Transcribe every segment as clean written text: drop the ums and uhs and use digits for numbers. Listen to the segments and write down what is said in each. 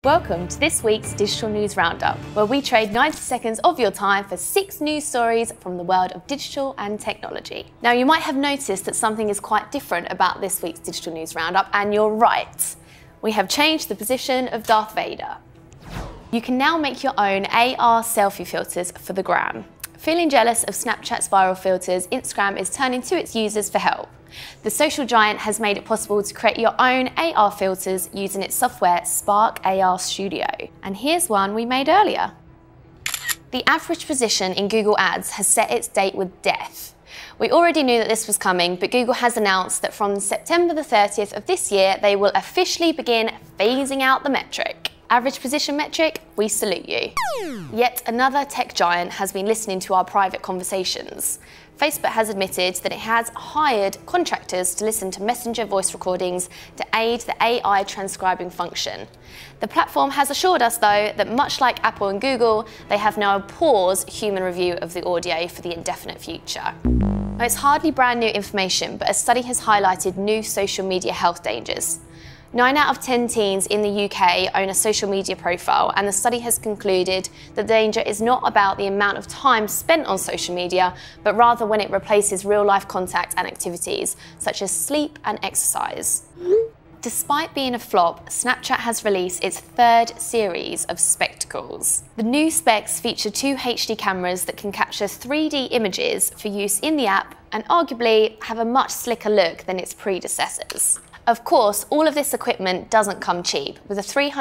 Welcome to this week's Digital News Roundup, where we trade 90 seconds of your time for 6 news stories from the world of digital and technology. Now, you might have noticed that something is quite different about this week's Digital News Roundup, and you're right. We have changed the position of Darth Vader. You can now make your own AR selfie filters for the gram. Feeling jealous of Snapchat's viral filters, Instagram is turning to its users for help. The social giant has made it possible to create your own AR filters using its software Spark AR Studio. And here's one we made earlier. The average position in Google Ads has set its date with death. We already knew that this was coming, but Google has announced that from September the 30th of this year, they will officially begin phasing out the metric. Average position metric, we salute you. Yet another tech giant has been listening to our private conversations. Facebook has admitted that it has hired contractors to listen to Messenger voice recordings to aid the AI transcribing function. The platform has assured us, though, that much like Apple and Google, they have now paused human review of the audio for the indefinite future. Now, it's hardly brand new information, but a study has highlighted new social media health dangers. 9 out of 10 teens in the UK own a social media profile, and the study has concluded that the danger is not about the amount of time spent on social media, but rather when it replaces real-life contact and activities, such as sleep and exercise. Despite being a flop, Snapchat has released its 3rd series of Spectacles. The new specs feature 2 HD cameras that can capture 3D images for use in the app and arguably have a much slicker look than its predecessors. Of course, all of this equipment doesn't come cheap, with a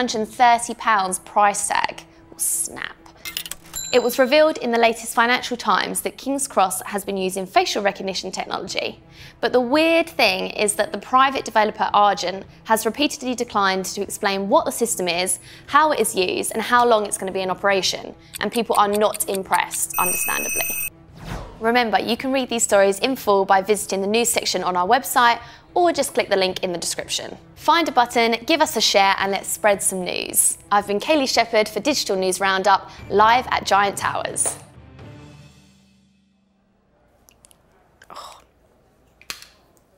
£330 price tag. Snap. It was revealed in the latest Financial Times that King's Cross has been using facial recognition technology. But the weird thing is that the private developer Argent has repeatedly declined to explain what the system is, how it is used, and how long it's going to be in operation. And people are not impressed, understandably. Remember, you can read these stories in full by visiting the news section on our website, or just click the link in the description. Find a button, give us a share, and let's spread some news. I've been Kayleigh Shephard for Digital News Roundup, live at Giant Towers.